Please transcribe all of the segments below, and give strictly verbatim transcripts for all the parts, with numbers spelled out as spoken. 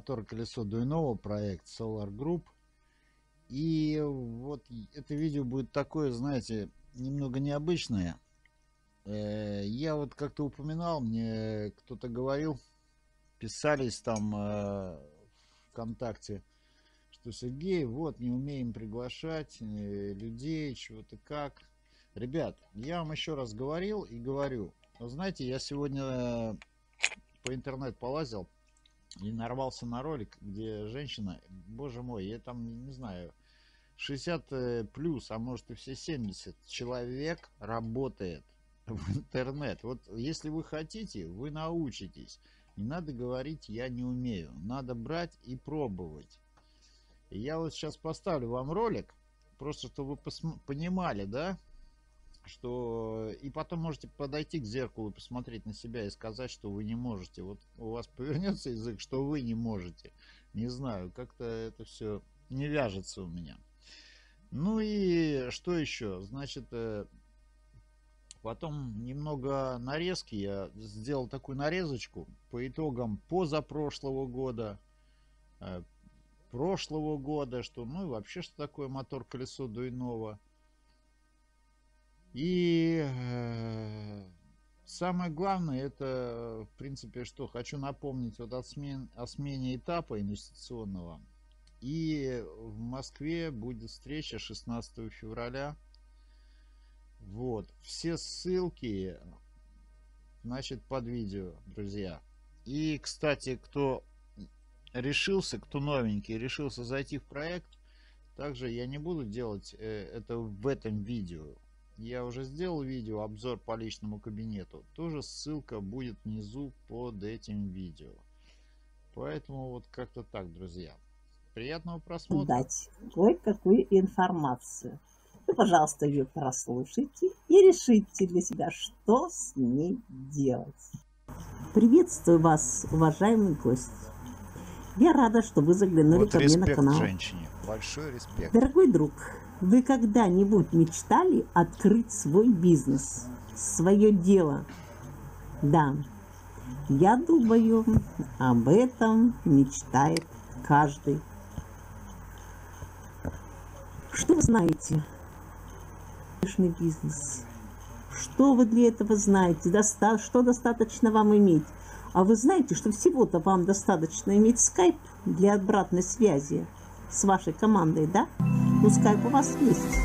мотор колесо Дуйнова, проект Solar Group. И вот это видео будет такое, знаете, немного необычное. Я вот как-то упоминал, мне кто-то говорил, писались там э, ВКонтакте, что Сергей, вот не умеем приглашать э, людей, чего-то как. Ребят, я вам еще раз говорил и говорю. Вы знаете, я сегодня по интернету полазил и нарвался на ролик, где женщина, боже мой, я там не знаю, шестьдесят плюс, а может и все семьдесят, человек работает в интернет. Вот если вы хотите, вы научитесь. Не надо говорить «я не умею». Надо брать и пробовать. И я вот сейчас поставлю вам ролик, просто чтобы вы понимали, да, что... И потом можете подойти к зеркалу, посмотреть на себя и сказать, что вы не можете. Вот у вас повернется язык, что вы не можете. Не знаю, как-то это все не вяжется у меня. Ну и что еще? Значит, потом немного нарезки. Я сделал такую нарезочку по итогам позапрошлого года, прошлого года, что, ну и вообще, что такое мотор колесо Дуйнова. И э, самое главное, это, в принципе, что хочу напомнить вот о, смен, о смене этапа инвестиционного. И в Москве будет встреча шестнадцатого февраля. Вот. Все ссылки, значит, под видео, друзья. И, кстати, кто решился, кто новенький, решился зайти в проект, также я не буду делать э, это в этом видео. Я уже сделал видео, обзор по личному кабинету. Тоже ссылка будет внизу под этим видео. Поэтому вот как-то так, друзья. Приятного просмотра. Дать кое-какую информацию. Вы, пожалуйста, ее прослушайте и решите для себя, что с ней делать. Приветствую вас, уважаемый гость. Я рада, что вы заглянули Вот ко мне на канал. женщине. Большой респект. Дорогой друг, вы когда-нибудь мечтали открыть свой бизнес, свое дело? Да, я думаю, об этом мечтает каждый. Что вы знаете? Успешный бизнес. Что вы для этого знаете? Доста- что достаточно вам иметь? А вы знаете, что всего-то вам достаточно иметь скайп для обратной связи с вашей командой, да? Ну, скайп у вас есть.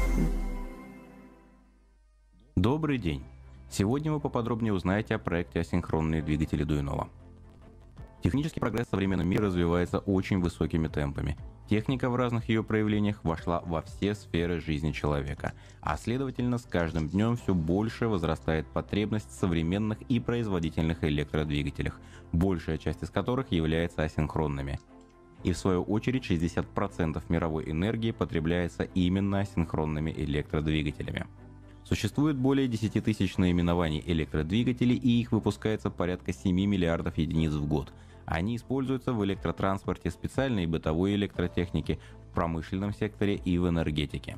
Добрый день! Сегодня вы поподробнее узнаете о проекте асинхронные двигатели Дуйнова. Технический прогресс в современном мире развивается очень высокими темпами. Техника в разных ее проявлениях вошла во все сферы жизни человека, а следовательно, с каждым днем все больше возрастает потребность в современных и производительных электродвигателях, большая часть из которых является асинхронными. И в свою очередь шестьдесят процентов мировой энергии потребляется именно асинхронными электродвигателями. Существует более десяти тысяч наименований электродвигателей, и их выпускается порядка семи миллиардов единиц в год. Они используются в электротранспорте, специальной и бытовой электротехнике, в промышленном секторе и в энергетике.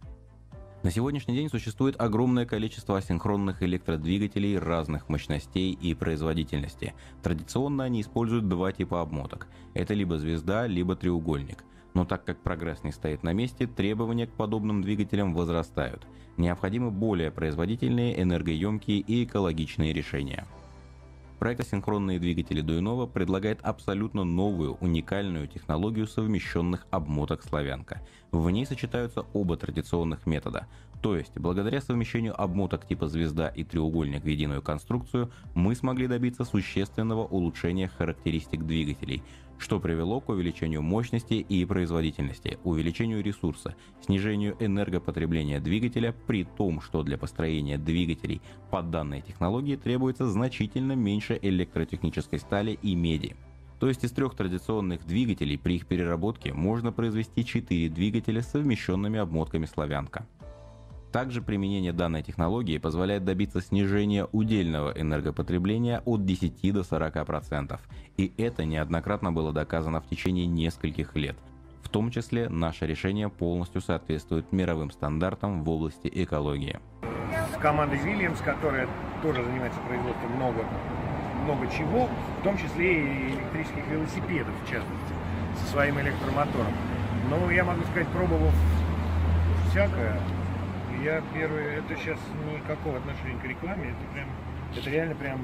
На сегодняшний день существует огромное количество асинхронных электродвигателей разных мощностей и производительности. Традиционно они используют два типа обмоток. Это либо звезда, либо треугольник. Но так как прогресс не стоит на месте, требования к подобным двигателям возрастают. Необходимы более производительные, энергоемкие и экологичные решения. Проект асинхронные двигатели Дуйнова предлагает абсолютно новую, уникальную технологию совмещенных обмоток «Славянка». В ней сочетаются оба традиционных метода. То есть, благодаря совмещению обмоток типа звезда и треугольник в единую конструкцию, мы смогли добиться существенного улучшения характеристик двигателей, что привело к увеличению мощности и производительности, увеличению ресурса, снижению энергопотребления двигателя, при том, что для построения двигателей под данной технологии требуется значительно меньше электротехнической стали и меди. То есть из трех традиционных двигателей при их переработке можно произвести четыре двигателя с совмещенными обмотками «Славянка». Также применение данной технологии позволяет добиться снижения удельного энергопотребления от десяти до сорока процентов. И это неоднократно было доказано в течение нескольких лет. В том числе наше решение полностью соответствует мировым стандартам в области экологии. С командой Williams, которая тоже занимается производством много много чего, в том числе и электрических велосипедов, в частности, со своим электромотором. Но я могу сказать, пробовал всякое. Я первый, это сейчас никакого отношения к рекламе, это прям, это реально прям,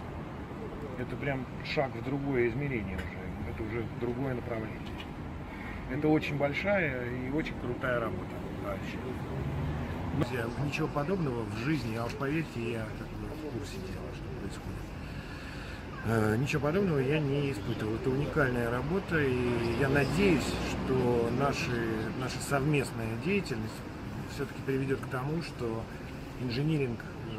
это прям шаг в другое измерение уже, это уже другое направление. Это очень большая и очень крутая работа вообще. Но ничего подобного в жизни, а уж поверьте, я как бы в курсе дела, что происходит. Э, ничего подобного я не испытывал. Это уникальная работа, и я надеюсь, что наши, наша совместная деятельность все-таки приведет к тому, что инжиниринг,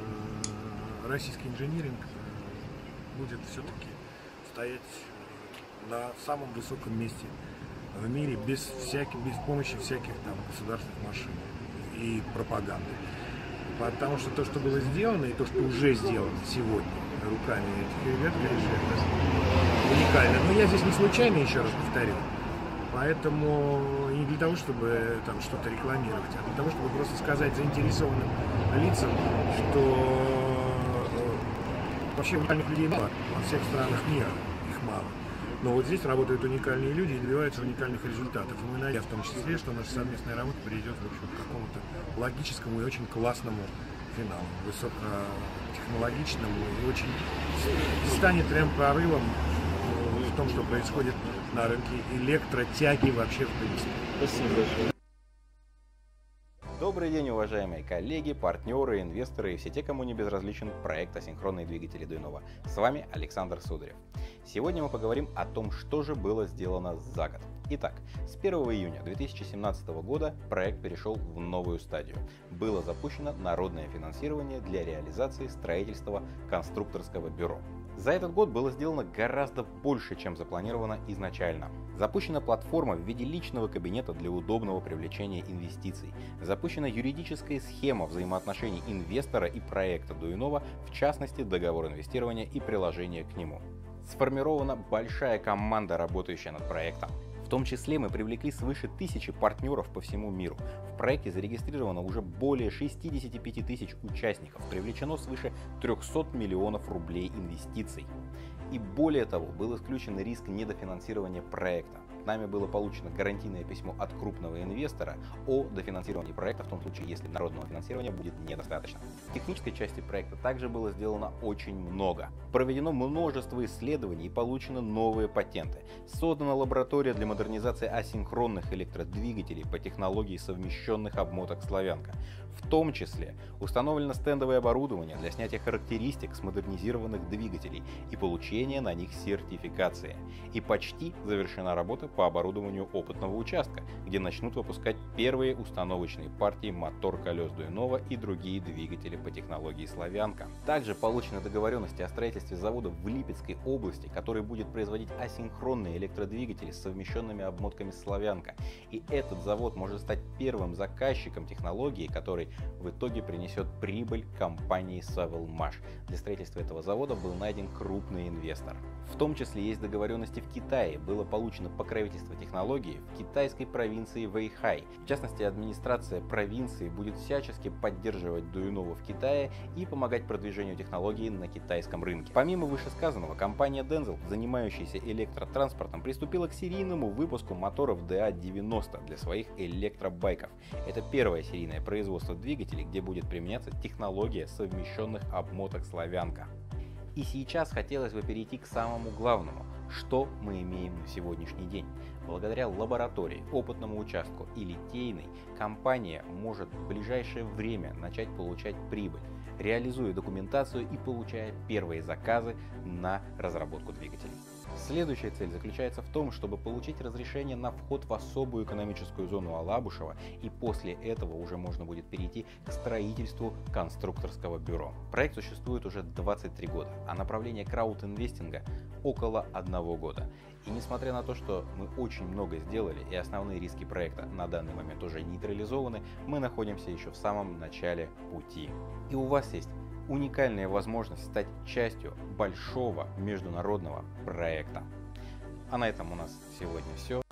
э, российский инжиниринг э, будет все-таки стоять на самом высоком месте в мире без всяких, без помощи всяких там государственных машин и пропаганды. Потому что то, что было сделано, и то, что уже сделано сегодня руками этих ребят, конечно, это уникально. Но я здесь не случайно, еще раз повторю. Поэтому не для того, чтобы там что-то рекламировать, а для того, чтобы просто сказать заинтересованным лицам, что вообще уникальных людей мало во всех странах мира, их мало. Но вот здесь работают уникальные люди и добиваются уникальных результатов. И мы надеемся в том числе, что наша совместная работа приведет в общем, к какому-то логическому и очень классному финалу, высокотехнологичному и очень станет прям прорывом в том, что происходит на рынке электротяги вообще в принципе. Спасибо большое. Добрый день, уважаемые коллеги, партнеры, инвесторы и все те, кому не безразличен проект асинхронные двигатели Дуйнова. С вами Александр Сударев. Сегодня мы поговорим о том, что же было сделано за год. Итак, с первого июня две тысячи семнадцатого года проект перешел в новую стадию. Было запущено народное финансирование для реализации строительства конструкторского бюро. За этот год было сделано гораздо больше, чем запланировано изначально. Запущена платформа в виде личного кабинета для удобного привлечения инвестиций. Запущена юридическая схема взаимоотношений инвестора и проекта Дуйнова, в частности договор инвестирования и приложение к нему. Сформирована большая команда, работающая над проектом. В том числе мы привлекли свыше тысячи партнеров по всему миру. В проекте зарегистрировано уже более шестидесяти пяти тысяч участников, привлечено свыше трёхсот миллионов рублей инвестиций. И более того, был исключен риск недофинансирования проекта. Нами было получено гарантийное письмо от крупного инвестора о дофинансировании проекта в том случае, если народного финансирования будет недостаточно. В технической части проекта также было сделано очень много. Проведено множество исследований и получены новые патенты. Создана лаборатория для модернизации асинхронных электродвигателей по технологии совмещенных обмоток «Славянка». В том числе установлено стендовое оборудование для снятия характеристик с модернизированных двигателей и получения на них сертификации. И почти завершена работа по оборудованию опытного участка, где начнут выпускать первые установочные партии мотор-колес Дуйнова и другие двигатели по технологии «Славянка». Также получены договоренности о строительстве завода в Липецкой области, который будет производить асинхронные электродвигатели с совмещенными обмотками «Славянка». И этот завод может стать первым заказчиком технологии, который в итоге принесет прибыль компании Savelmash. Для строительства этого завода был найден крупный инвестор. В том числе есть договоренности в Китае. Было получено покровительство технологии в китайской провинции Вэйхай. В частности, администрация провинции будет всячески поддерживать Дуйнова в Китае и помогать продвижению технологии на китайском рынке. Помимо вышесказанного, компания Denzel, занимающаяся электротранспортом, приступила к серийному выпуску моторов ди эй девяносто для своих электробайков. Это первое серийное производство двигателей, где будет применяться технология совмещенных обмоток «Славянка». И сейчас хотелось бы перейти к самому главному, что мы имеем на сегодняшний день. Благодаря лаборатории, опытному участку и литейной, компания может в ближайшее время начать получать прибыль, реализуя документацию и получая первые заказы на разработку двигателей. Следующая цель заключается в том, чтобы получить разрешение на вход в особую экономическую зону Алабушева, и после этого уже можно будет перейти к строительству конструкторского бюро. Проект существует уже двадцать три года, а направление краудинвестинга около одного года. И несмотря на то, что мы очень много сделали и основные риски проекта на данный момент уже нейтрализованы, мы находимся еще в самом начале пути. И у вас есть уникальная возможность стать частью большого международного проекта. А на этом у нас сегодня все.